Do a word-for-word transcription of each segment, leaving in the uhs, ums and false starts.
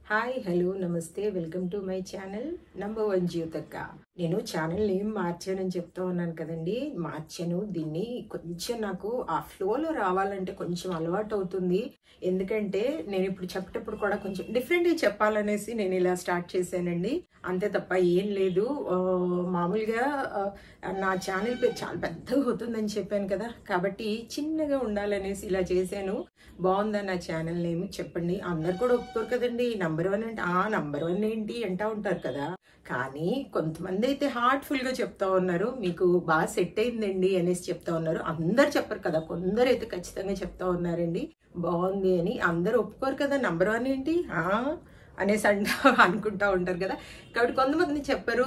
Hi hello నమస్తే welcome to my channel number one జ్యోతక్క. నేను ఛానల్ నేమ్ మార్చానని చెప్తా ఉన్నాను కదండి. మార్చాను దీన్ని. కొంచెం నాకు ఆ ఫ్లోలో రావాలంటే కొంచెం అలవాటు అవుతుంది. ఎందుకంటే నేను ఇప్పుడు చెప్పేటప్పుడు కూడా కొంచెం డిఫరెంట్గా చెప్పాలనేసి నేను ఇలా స్టార్ట్ చేశానండి. అంతే తప్ప ఏం లేదు. మామూలుగా నా ఛానల్ పేరు చాలా పెద్దగా అవుతుందని చెప్పాను కదా, కాబట్టి చిన్నగా ఉండాలనేసి ఇలా చేశాను. బాగుందా నా ఛానల్ నేమ్ చెప్పండి. అందరు కూడా ఒప్పుకోరు కదండి. నంబర్ వన్ అంటే ఆ నంబర్ వన్ ఏంటి అంటా ఉంటారు కదా. కానీ కొంతమంది అయితే హార్ట్ఫుల్ గా చెప్తా ఉన్నారు, మీకు బాగా సెట్ అయిందండి అనేసి చెప్తా ఉన్నారు. అందరు చెప్పరు కదా, కొందరు అయితే ఖచ్చితంగా చెప్తా ఉన్నారండి బాగుంది అని. అందరు ఒప్పుకోరు కదా నంబర్ వన్ ఏంటి ఆ అనేసి అంట అనుకుంటా ఉంటారు కదా. కాబట్టి కొంతమంది చెప్పరు,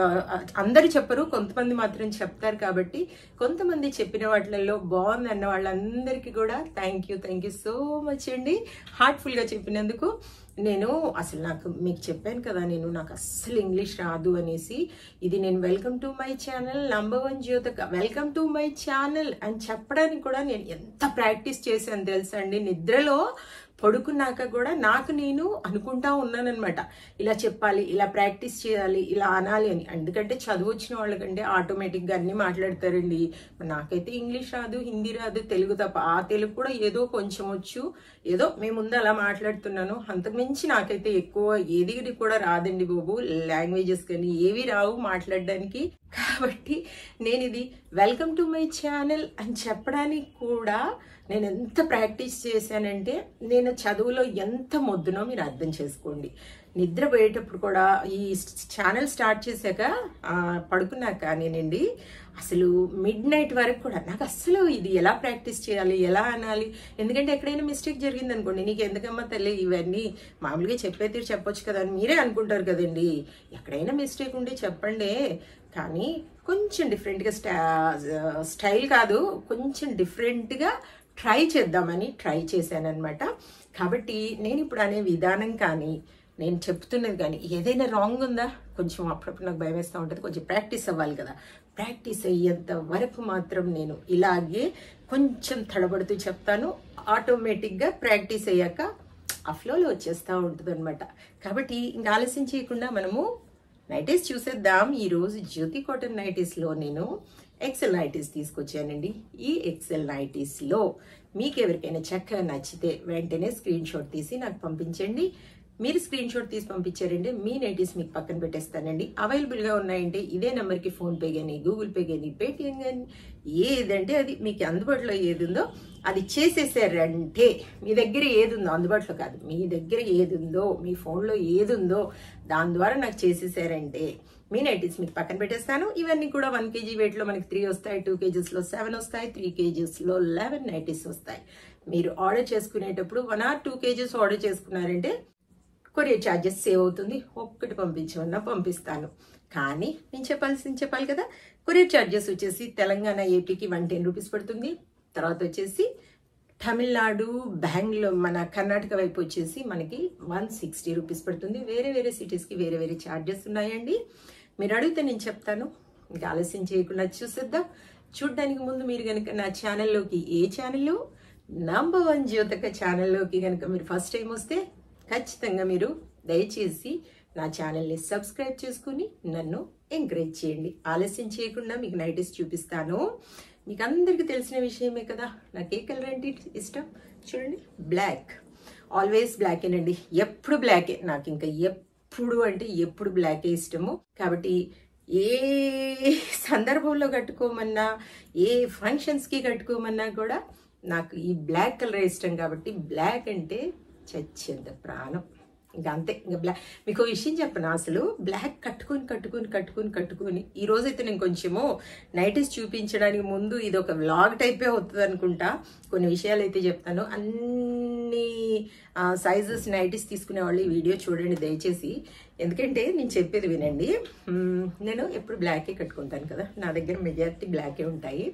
అందరు చెప్పరు, కొంతమంది మాత్రం చెప్తారు. కాబట్టి కొంతమంది చెప్పిన వాటిలలో బాగుంది అన్న వాళ్ళందరికీ కూడా thank you thank you so much అండి, హార్ట్ఫుల్గా చెప్పినందుకు. నేను అసలు నాకు మీకు చెప్పాను కదా, నేను నాకు అస్సలు ఇంగ్లీష్ రాదు అనేసి. ఇది నేను welcome to my channel number one జ్యోతక్క, వెల్కమ్ టు మై ఛానల్ అని చెప్పడానికి కూడా నేను ఎంత ప్రాక్టీస్ చేశాను తెలుసా అండి. నిద్రలో పడుకున్నాక కూడా నాకు నేను అనుకుంటా ఉన్నానన్నమాట, ఇలా చెప్పాలి, ఇలా ప్రాక్టీస్ చేయాలి, ఇలా అనాలి అని. ఎందుకంటే చదువు వచ్చిన వాళ్ళకంటే ఆటోమేటిక్గా అన్నీ మాట్లాడతారండి. నాకైతే ఇంగ్లీష్ రాదు, హిందీ రాదు, తెలుగు తప్ప. ఆ తెలుగు కూడా ఏదో కొంచెం వచ్చు, ఏదో మేము ముందు అలా మాట్లాడుతున్నాను. అంతకుమించి నాకైతే ఎక్కువ ఏది కూడా రాదండి బాబు. లాంగ్వేజెస్ కానీ ఏవి రావు మాట్లాడడానికి. కాబట్టి నేను ఇది వెల్కమ్ టు మై ఛానల్ అని చెప్పడానికి కూడా నేను ఎంత ప్రాక్టీస్ చేశానంటే, నేను చదువులో ఎంత మొద్దునో మీరు అర్థం చేసుకోండి. నిద్రపోయేటప్పుడు కూడా ఈ ఛానల్ స్టార్ట్ చేశాక పడుకున్నాక నేనండి అసలు మిడ్ నైట్ వరకు కూడా నాకు అస్సలు ఇది ఎలా ప్రాక్టీస్ చేయాలి, ఎలా అనాలి. ఎందుకంటే ఎక్కడైనా మిస్టేక్ జరిగింది అనుకోండి, నీకు ఎందుకమ్మా తల్లి ఇవన్నీ మామూలుగా చెప్పేది చెప్పొచ్చు కదా అని మీరే అనుకుంటారు కదండి. ఎక్కడైనా మిస్టేక్ ఉంటే చెప్పండి, కానీ కొంచెం డిఫరెంట్గా స్టా స్టైల్ కాదు, కొంచెం డిఫరెంట్గా ట్రై చేద్దామని ట్రై చేశాను అనమాట. కాబట్టి నేను ఇప్పుడు అనే విధానం కానీ నేను చెప్తున్నది కానీ ఏదైనా రాంగ్ ఉందా కొంచెం అప్పుడప్పుడు నాకు భయం వేస్తూ ఉంటుంది. కొంచెం ప్రాక్టీస్ అవ్వాలి కదా. ప్రాక్టీస్ అయ్యేంత వరకు మాత్రం నేను ఇలాగే కొంచెం తడబడుతూ చెప్తాను. ఆటోమేటిక్గా ప్రాక్టీస్ అయ్యాక ఆ ఫ్లోలో వచ్చేస్తూ ఉంటుంది అనమాట. కాబట్టి ఇంకా ఆలస్యం చేయకుండా మనము నైటీస్ చూసేద్దాం. ఈరోజు జ్యోతి కాటన్ నైటీస్లో నేను ఎక్సెల్ నైటీస్ తీసుకొచ్చానండి. ఈ ఎక్సెల్ నైటీస్లో మీకు ఎవరికైనా చక్కగా నచ్చితే వెంటనే స్క్రీన్ షాట్ తీసి నాకు పంపించండి. మీరు స్క్రీన్ షాట్ తీసి పంపించారంటే మీ నైటీస్ మీకు పక్కన పెట్టేస్తానండి. అవైలబుల్గా ఉన్నాయంటే ఇదే నెంబర్కి ఫోన్పే కానీ, గూగుల్ పే కానీ, పేటిఎం కానీ, ఏదంటే అది మీకు అందుబాటులో ఏది ఉందో అది చేసేసారంటే, మీ దగ్గర ఏది ఉందో అందుబాటులో కాదు, మీ దగ్గర ఏది ఉందో మీ ఫోన్లో ఏది ఉందో దాని ద్వారా నాకు చేసేసారంటే మీ నైటీస్ మీకు పక్కన పెట్టేస్తాను. ఇవన్నీ కూడా వన్ కేజీ వెయిట్లో మనకి త్రీ వస్తాయి, టూ కేజీస్లో సెవెన్ వస్తాయి, త్రీ కేజీస్లో లెవెన్ నైటీస్ వస్తాయి. మీరు ఆర్డర్ చేసుకునేటప్పుడు one or two kgs order చేసుకున్నారంటే కొరియర్ ఛార్జెస్ సేవ్ అవుతుంది. ఒక్కటి పంపించమన్నా పంపిస్తాను. కానీ నేను చెప్పాల్సింది చెప్పాలి కదా. కొరియర్ ఛార్జెస్ వచ్చేసి తెలంగాణ ఏపీకి వన్ టెన్ రూపీస్ పడుతుంది. తర్వాత వచ్చేసి తమిళనాడు, బెంగళూరు, మన కర్ణాటక వైపు వచ్చేసి మనకి వన్ సిక్స్టీ రూపీస్ పడుతుంది. వేరే వేరే సిటీస్కి వేరే వేరే ఛార్జెస్ ఉన్నాయండి. మీరు అడిగితే నేను చెప్తాను. ఇంకా ఆలస్యం చేయకుండా చూసేద్దాం. చూడడానికి ముందు మీరు కనుక నా ఛానల్లోకి, ఏ ఛానల్లో నంబర్ వన్ జ్యోతక్క ఛానల్లోకి కనుక మీరు ఫస్ట్ టైం వస్తే ఖచ్చితంగా మీరు దయచేసి నా ఛానల్ని సబ్స్క్రైబ్ చేసుకుని నన్ను ఎంకరేజ్ చేయండి. ఆలస్యం చేయకుండా మీకు నైటీస్ చూపిస్తాను. మీకు అందరికీ తెలిసిన విషయమే కదా, నాకు ఏ కలర్ అంటే ఇష్టం చూడండి, బ్లాక్. ఆల్వేస్ బ్లాకేనండి, ఎప్పుడు బ్లాకే. నాకు ఇంకా ఎప్పుడు అంటే ఎప్పుడు బ్లాకే ఇష్టము. కాబట్టి ఏ సందర్భంలో కట్టుకోమన్నా, ఏ ఫంక్షన్స్కి కట్టుకోమన్నా కూడా నాకు ఈ బ్లాక్ కలర్ ఇష్టం. కాబట్టి బ్లాక్ అంటే చచ్చేంత ప్రాణం. ఇంకా అంతే. ఇంకా బ్లాక్ మీకు విషయం చెప్పను, అసలు బ్లాక్ కట్టుకొని కట్టుకొని కట్టుకొని కట్టుకొని ఈ రోజైతే నేను కొంచెము నైటీస్ చూపించడానికి ముందు ఇది ఒక వ్లాగ్ టైపే అవుతుంది అనుకుంటా. కొన్ని విషయాలు అయితే చెప్తాను. అన్ని సైజెస్ నైటీస్ తీసుకునే వాళ్ళు ఈ వీడియో చూడండి దయచేసి. ఎందుకంటే నేను చెప్పేది వినండి. నేను ఎప్పుడు బ్లాకే కట్టుకుంటాను కదా, నా దగ్గర మెజారిటీ బ్లాకే ఉంటాయి.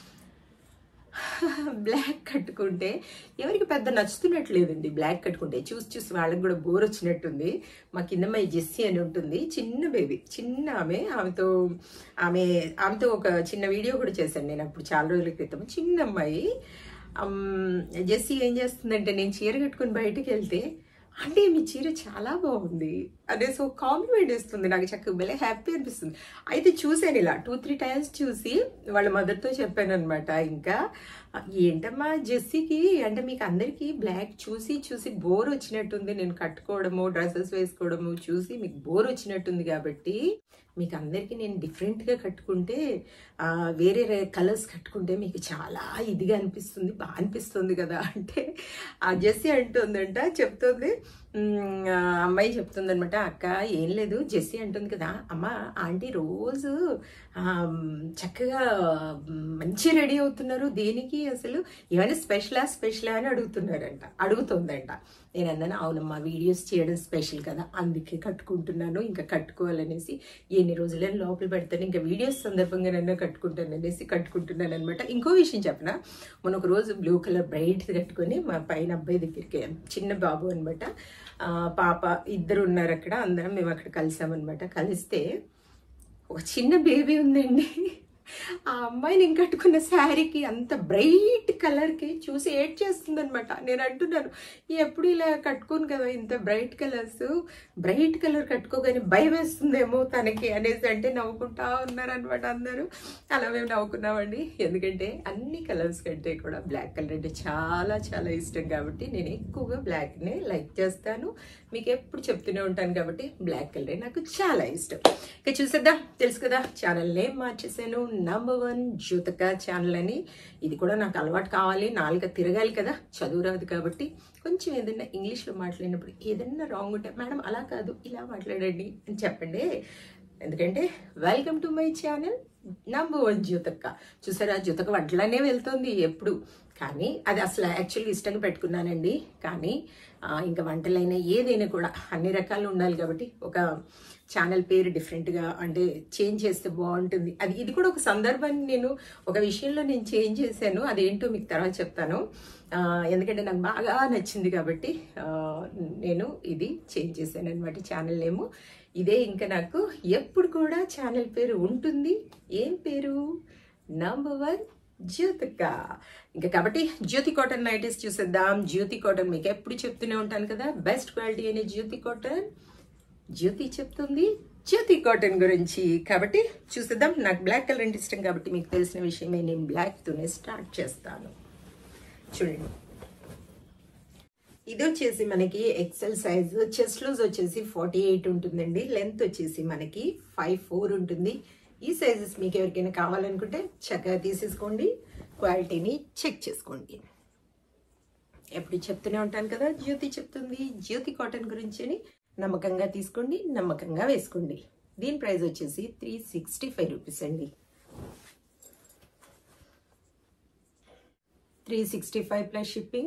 బ్లాక్ కట్టుకుంటే ఎవరికి పెద్ద నచ్చుతున్నట్లేదండి. బ్లాక్ కట్టుకుంటే చూసి చూసి వాళ్ళకి కూడా బోర్ వచ్చినట్టుంది. మా కిందమ్మాయి జెస్సీ అని ఉంటుంది, చిన్న బేబీ, చిన్న ఆమె. ఆమెతో ఆమె ఆమెతో ఒక చిన్న వీడియో కూడా చేశాను నేను అప్పుడు చాలా రోజుల క్రితం. చిన్న అమ్మాయి జెస్సీ ఏం చేస్తుందంటే, నేను చీర కట్టుకుని బయటకు వెళ్తే అంటే మీ చీర చాలా బాగుంది అనేసి ఒక కాంప్లిమెంట్ ఇస్తుంది. నాకు చక్కగా భలే హ్యాపీ అనిపిస్తుంది. అయితే చూశాను ఇలా టూ త్రీ టైమ్స్ చూసి వాళ్ళ మదర్తో చెప్పాను అనమాట. ఇంకా ఏంటమ్మా జెస్సీకి అంటే మీకు అందరికీ బ్లాక్ చూసి చూసి బోర్ వచ్చినట్టుంది, నేను కట్టుకోవడము డ్రెస్సెస్ వేసుకోవడము చూసి మీకు బోర్ వచ్చినట్టుంది, కాబట్టి మీకు అందరికీ నేను డిఫరెంట్గా కట్టుకుంటే వేరే కలర్స్ కట్టుకుంటే మీకు చాలా ఇదిగా అనిపిస్తుంది, బాగా అనిపిస్తుంది కదా అంటే ఆ జెస్సీ అంటుందంట, చెప్తుంది అమ్మాయి చెప్తుంది అనమాట. అక్క ఏం లేదు, జెస్సీ అంటుంది కదా, అమ్మ ఆంటీ రోజు చక్కగా మంచి రెడీ అవుతున్నారు, దేనికి అసలు ఏమైనా స్పెషలా స్పెషలా అని అడుగుతున్నారంట అడుగుతుందంట. నేను అన్నాను అవునమ్మా వీడియోస్ చేయడం స్పెషల్ కదా అందుకే కట్టుకుంటున్నాను, ఇంకా కట్టుకోవాలనేసి ఎన్ని రోజులని లోపల పెడతాను, ఇంకా వీడియోస్ సందర్భంగా నన్ను కట్టుకుంటాను అనేసి కట్టుకుంటున్నాను అనమాట. ఇంకో విషయం చెప్పనా, మొన్న ఒక రోజు బ్లూ కలర్ బ్రైట్ కట్టుకొని మా పైన అబ్బాయి దగ్గరికి, చిన్న బాబు అనమాట, పాప ఇద్దరు ఉన్నారు అక్కడ, అందరం మేము అక్కడ కలిసామన్నమాట. కలిస్తే ఒక చిన్న బేబీ ఉందండి, ఆ అమ్మాయి నేను కట్టుకున్న శారీకి అంత బ్రైట్ కలర్కి చూసి ఏడ్ చేస్తుంది అనమాట. నేను అంటున్నాను ఎప్పుడు ఇలా కట్టుకోను కదా ఇంత బ్రైట్ కలర్స్, బ్రైట్ కలర్ కట్టుకోగానే భయం వేస్తుందేమో తనకి అనేసి అంటే నవ్వుకుంటా ఉన్నారనమాట అందరూ. అలా మేము నవ్వుకున్నామండి, ఎందుకంటే అన్ని కలర్స్ కంటే కూడా బ్లాక్ కలర్ అంటే చాలా చాలా ఇష్టం కాబట్టి నేను ఎక్కువగా బ్లాక్నే లైక్ చేస్తాను, మీకు ఎప్పుడు చెప్తూనే ఉంటాను కాబట్టి బ్లాక్ కలరే నాకు చాలా ఇష్టం. ఇక చూసేద్దాం, తెలుసు కదా ఛానల్ నేమ్ మార్చేసాను, నంబర్ వన్ జ్యోతిక ఛానల్ అని. ఇది కూడా నాకు అలవాటు కావాలి, నాలుక తిరగాలి కదా, చదువు రాదు కాబట్టి కొంచెం ఏదైనా ఇంగ్లీష్లో మాట్లాడినప్పుడు ఏదైనా రాంగ్ ఉంటే మేడం అలా కాదు ఇలా మాట్లాడండి అని చెప్పండి, ఎందుకంటే welcome to my channel number one Jyothika. చూసారా జ్యోతిక వంటలనే వెళ్తుంది ఎప్పుడు, కానీ అది అసలు యాక్చువల్గా ఇష్టంగా పెట్టుకున్నానండి, కానీ ఇంకా వంటలైనా ఏదైనా కూడా అన్ని రకాలు ఉండాలి కాబట్టి ఒక ఛానల్ పేరు డిఫరెంట్గా అంటే చేంజ్ చేస్తే బాగుంటుంది. అది ఇది కూడా ఒక సందర్భాన్ని నేను ఒక విషయంలో నేను చేంజ్ చేశాను, అదేంటో మీకు తర్వాత చెప్తాను, ఎందుకంటే నాకు బాగా నచ్చింది కాబట్టి నేను ఇది చేంజ్ చేశాను అనమాట. ఛానల్ నేము ఇదే, ఇంకా నాకు ఎప్పుడు కూడా ఛానల్ పేరు ఉంటుంది. ఏం పేరు? Number one Jyothika. ఇంకా కాబట్టి జ్యోతి కాటన్ నైటీస్ చూసేద్దాం. జ్యోతి కాటన్ మీకు ఎప్పుడు చెప్తూనే ఉంటాను కదా, బెస్ట్ క్వాలిటీ అనే జ్యోతి కాటన్. జ్యోతి చెప్తుంది జ్యోతి కాటన్ గురించి, కాబట్టి చూసేద్దాం. నాకు బ్లాక్ కలర్ అంటే ఇష్టం కాబట్టి మీకు తెలిసిన విషయమే, నేను బ్లాక్తోనే స్టార్ట్ చేస్తాను. చూడండి, ఇది వచ్చేసి మనకి ఎక్సెల్ సైజ్, చెస్ట్ లూజ్ వచ్చేసి ఫార్టీ ఎయిట్ ఉంటుందండి, లెంత్ వచ్చేసి మనకి ఫైవ్ ఫోర్ ఉంటుంది. ఈ సైజెస్ మీకు ఎవరికైనా కావాలనుకుంటే చక్కగా తీసేసుకోండి, క్వాలిటీని చెక్ చేసుకోండి. ఎప్పుడు చెప్తూనే ఉంటాను కదా జ్యోతి చెప్తుంది జ్యోతి కాటన్ గురించి అని. నమ్మకంగా తీసుకోండి, నమ్మకంగా వేసుకోండి. దీని ప్రైస్ వచ్చేసి త్రీ సిక్స్టీ ఫైవ్ రూపీస్ అండి. Three sixty five plus shipping.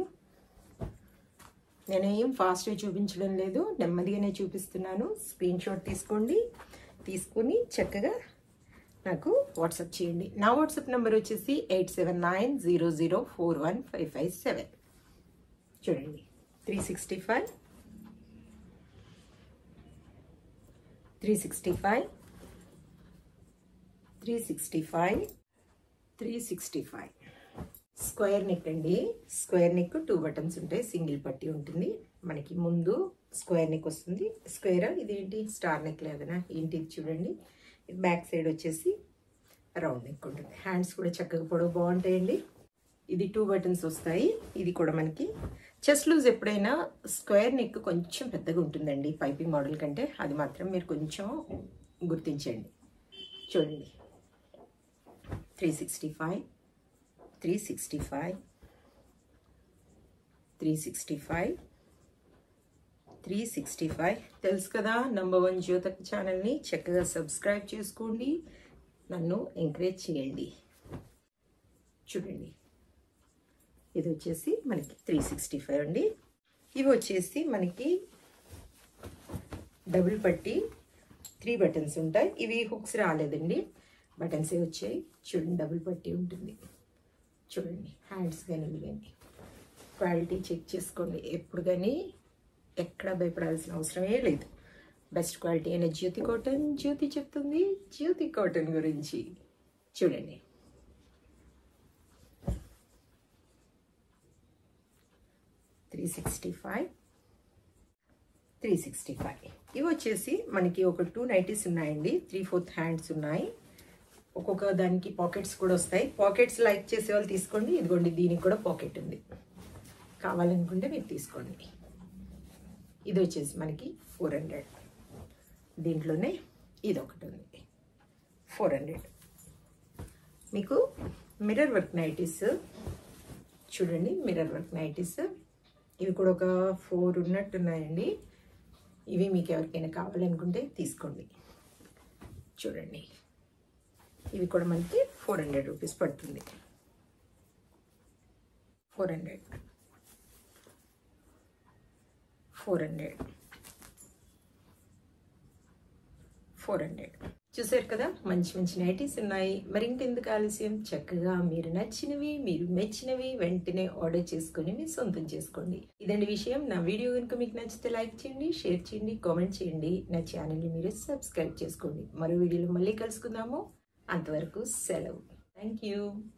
నేను ఏం ఫాస్ట్గా చూపించడం లేదు, నెమ్మదిగానే చూపిస్తున్నాను. స్క్రీన్ షాట్ తీసుకోండి, తీసుకుని చక్కగా నాకు వాట్సాప్ చేయండి. నా వాట్సాప్ నెంబర్ వచ్చేసి eight seven nine zero zero four one five five seven. చూడండి, three sixty five three sixty five three sixty five three sixty five square neck అండి. స్క్వేర్ నెక్ టూ బటన్స్ ఉంటాయి, single పట్టి ఉంటుంది. మనకి ముందు square neck వస్తుంది. Square ఇదేంటి star neck లేదనా ఏంటి చూడండి. బ్యాక్ సైడ్ వచ్చేసి రౌండ్ నెక్ ఉంటుంది. హ్యాండ్స్ కూడా చక్కగా పొడవు బాగుంటాయండి. ఇది టూ బటన్స్ వస్తాయి. ఇది కూడా మనకి చెస్ట్ లూజ్ ఎప్పుడైనా స్క్వేర్ నెక్ కొంచెం పెద్దగా ఉంటుందండి పైపింగ్ మోడల్ కంటే, అది మాత్రం మీరు కొంచెం గుర్తించండి. చూడండి, three sixty five three sixty five three sixty five three sixty five తెలుసు కదా, నంబర్ వన్ జ్యోతిక ఛానల్ని చక్కగా సబ్స్క్రైబ్ చేసుకోండి, నన్ను ఎంకరేజ్ చేయండి. చూడండి, ఇది వచ్చేసి మనకి త్రీ సిక్స్టీ ఫైవ్ అండి. ఇవి వచ్చేసి మనకి డబుల్ పట్టి త్రీ బటన్స్ ఉంటాయి. ఇవి హుక్స్ రాలేదండి, బటన్సే వచ్చాయి. చూడండి, డబుల్ పట్టి ఉంటుంది. చూడండి, హ్యాండ్స్ కానీ ఇవి కానీ క్వాలిటీ చెక్ చేసుకోండి. ఎప్పుడు కానీ ఎక్కడ భయపడాల్సిన అవసరమే లేదు. బెస్ట్ క్వాలిటీ అయిన జ్యోతి కాటన్. జ్యోతి చెప్తుంది జ్యోతి కాటన్ గురించి. చూడండి, three sixty five three sixty five. ఇవి వచ్చేసి మనకి ఒక టూ నైటీస్ ఉన్నాయండి. త్రీ ఫోర్త్ హ్యాండ్స్ ఉన్నాయి. ఒక్కొక్క దానికి పాకెట్స్ కూడా వస్తాయి. పాకెట్స్ లైక్ చేసే వాళ్ళు తీసుకోండి. ఇదిగోండి దీనికి కూడా పాకెట్ ఉంది, కావాలనుకుంటే మీరు తీసుకోండి. ఇది వచ్చేసి మనకి ఫోర్ హండ్రెడ్. దీంట్లోనే ఇది ఒకటి ఉంది, ఫోర్ హండ్రెడ్. మీకు మిర్రర్ వర్క్ నైటీస్ చూడండి, మిర్రర్ వర్క్ నైటీస్ ఇవి కూడా ఒక ఫోర్ ఉన్నట్టున్నాయండి. ఇవి మీకు ఎవరికైనా కావాలనుకుంటే తీసుకోండి. చూడండి, ఇవి కూడా మనకి ఫోర్ హండ్రెడ్ రూపీస్ పడుతుంది. Four hundred four hundred four hundred చూసారు కదా, మంచి మంచి నైటీస్ ఉన్నాయి. మరి ఇంకెందుకు ఆలస్యం, చక్కగా మీరు నచ్చినవి, మీరు మెచ్చినవి వెంటనే ఆర్డర్ చేసుకొని మీరు సొంతం చేసుకోండి. ఇదండి విషయం. నా వీడియో కనుక మీకు నచ్చితే లైక్ చేయండి, షేర్ చేయండి, కామెంట్ చేయండి. నా ఛానల్ని మీరు సబ్స్క్రైబ్ చేసుకోండి. మరో వీడియోలో మళ్ళీ కలుసుకుందాము. అంతవరకు సెలవు. Thank you.